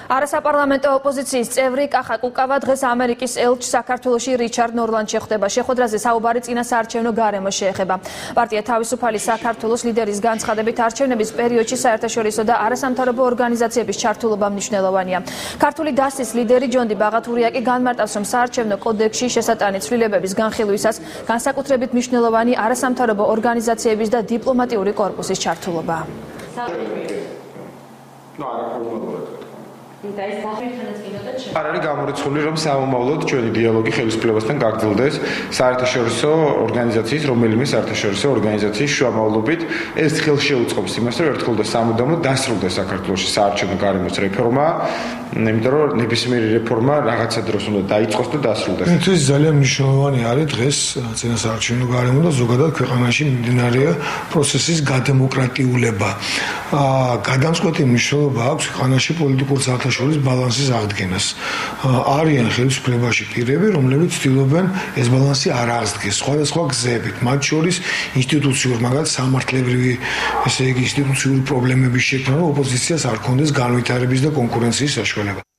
არასაპარლამენტო ოპოზიციის წევრი კახა კუკავა დღეს ამერიკის ელჩს საქართველოში რიჩარდ ნორლანდს შეხვდება. შეხვედრაზე საუბარი წინასაარჩევნო გარემოს შეეხება. პარტია თავისუფალი საქართველოს ლიდერის განცხადებით არჩევნების პერიოდში საერთაშორისო და არასამთავრობო ორგანიზაციების ჩართულობა მნიშვნელოვანია. ქართული დასის ლიდერი ჯონდი ბაღათურია კი განმარტავს, რომ საარჩევნო კოდექსში შესატანი ცვლილებების განხილვისას განსაკუთრებით მნიშვნელოვანი არასამთავრობო ორგანიზაციების და დიპლომატიური კორპუსის ჩართულობა. არ არის გამორიცხული, რომ სამომავლოდ ჩვენი დიალოგი ხელისუფლებასთან გაგრძელდეს საერთაშორისო ორგანიზაციის, რომელიმე საერთაშორისო ორგანიზაციის შუამავლობით. ეს ხელშეუწყობს იმას, რომ ერთხელ და სამუდამოდ დასრულდეს საქართველოში საარჩევნო გარემოს რეფორმა, იმიტომ რომ ნებისმიერი რეფორმა რაღაცა დროს უნდა დაიწყოს და დასრულდეს. ეს ძალიან მნიშვნელოვანი არის დღეს წინასაარჩევნო გარემო და ზოგადად ქვეყანაში მიმდინარე პროცესის გადემოკრატიულება. გადამწყვეტი მნიშვნელობა აქვს ქვეყანაში პოლიტიკურ საერთაშორისო ბალანსის აღდგენას. არიან ხელისუფლებაში პირები, რომლებიც ცდილობენ ეს ბალანსი არ აღდგეს სხვადასხვა გზებით, მათ შორის ინსტიტუციურ, მაგალითად სამართლებრივი, ესე იგი ინსტიტუციური პრობლემების შექმნა, რომ ოპოზიციას არ ქონდეს განვითარების და კონკურენციის საშუალება.